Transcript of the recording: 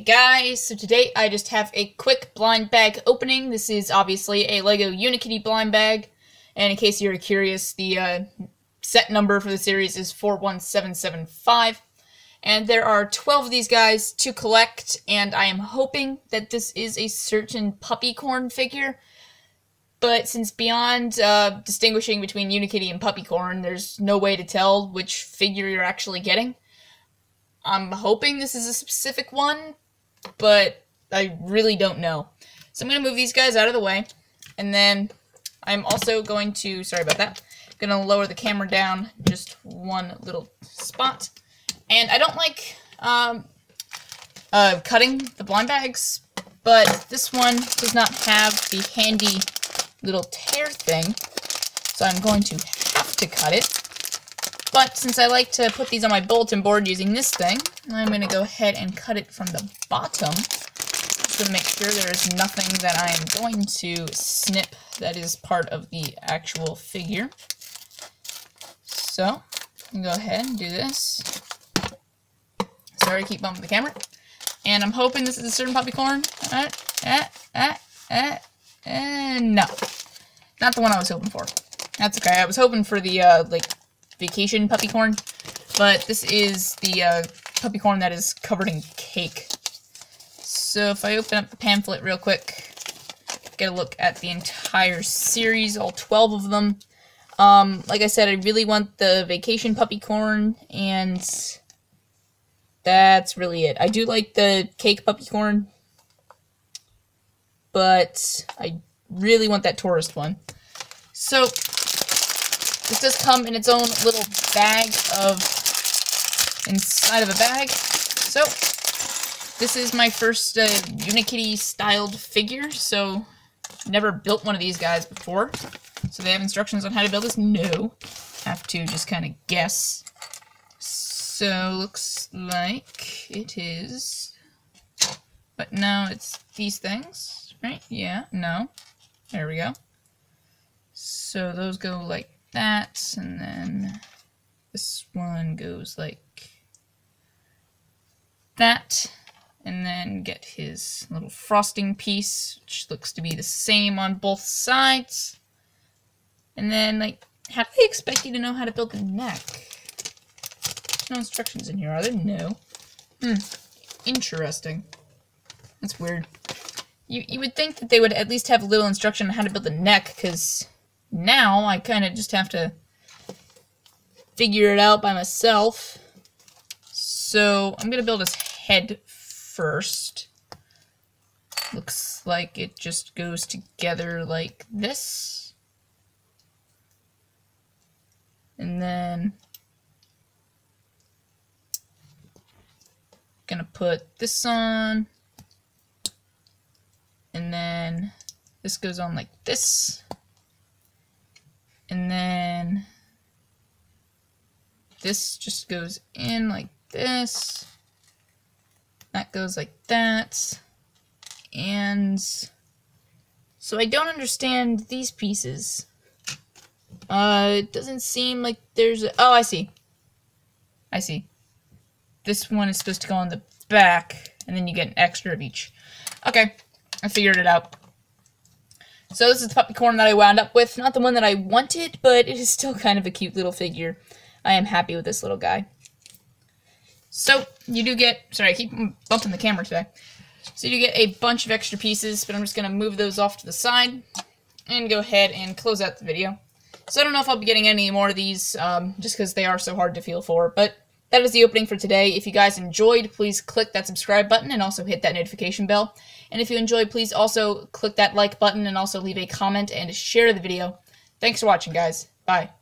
guys, so today I just have a quick blind bag opening. This is obviously a LEGO Unikitty blind bag, and in case you're curious, the set number for the series is 41775, and there are 12 of these guys to collect, and I am hoping that this is a certain Puppycorn figure, but since beyond distinguishing between Unikitty and Puppycorn, there's no way to tell which figure you're actually getting. I'm hoping this is a specific one, but I really don't know. So I'm going to move these guys out of the way, and then I'm also going to, sorry about that, going to lower the camera down just one little spot. And I don't like cutting the blind bags, but this one does not have the handy little tear thing, so I'm going to have to cut it. But since I like to put these on my bulletin board using this thing, I'm going to go ahead and cut it from the bottom. Just going to make sure there is nothing that I am going to snip that is part of the actual figure. So, I'm going to go ahead and do this. Sorry, keep bumping the camera. And I'm hoping this is a certain Puppycorn. No. Not the one I was hoping for. That's okay. I was hoping for the, Vacation Puppycorn, but this is the Puppycorn that is covered in cake. So if I open up the pamphlet real quick, get a look at the entire series, all 12 of them. Like I said, I really want the Vacation Puppycorn, and that's really it. I do like the cake Puppycorn, but I really want that tourist one. So this does come in its own little bag inside of a bag. So, this is my first Unikitty styled figure, so never built one of these guys before. So they have instructions on how to build this? No. Have to just kind of guess. So, looks like it is, but no, it's these things, right? Yeah, no. There we go. So those go like that, and then this one goes like that, and then get his little frosting piece, which looks to be the same on both sides. And then, like, how do they expect you to know how to build the neck? There's no instructions in here, are there? No. Interesting. That's weird. You would think that they would at least have a little instruction on how to build the neck, because now I kind of just have to figure it out by myself. So I'm going to build his head first. Looks like it just goes together like this. And then gonna put this on. And then this goes on like this. And then this just goes in like this. That goes like that. And so I don't understand these pieces. It doesn't seem like there's a, oh, I see. I see. This one is supposed to go on the back, and then you get an extra of each. Okay, I figured it out. So this is the Puppycorn that I wound up with. Not the one that I wanted, but it is still kind of a cute little figure. I am happy with this little guy. So, you do get, sorry, I keep bumping the camera today. So you do get a bunch of extra pieces, but I'm just going to move those off to the side and go ahead and close out the video. So I don't know if I'll be getting any more of these, just because they are so hard to feel for, but that is the opening for today. If you guys enjoyed, please click that subscribe button and also hit that notification bell. And if you enjoyed, please also click that like button and also leave a comment and share the video. Thanks for watching, guys. Bye.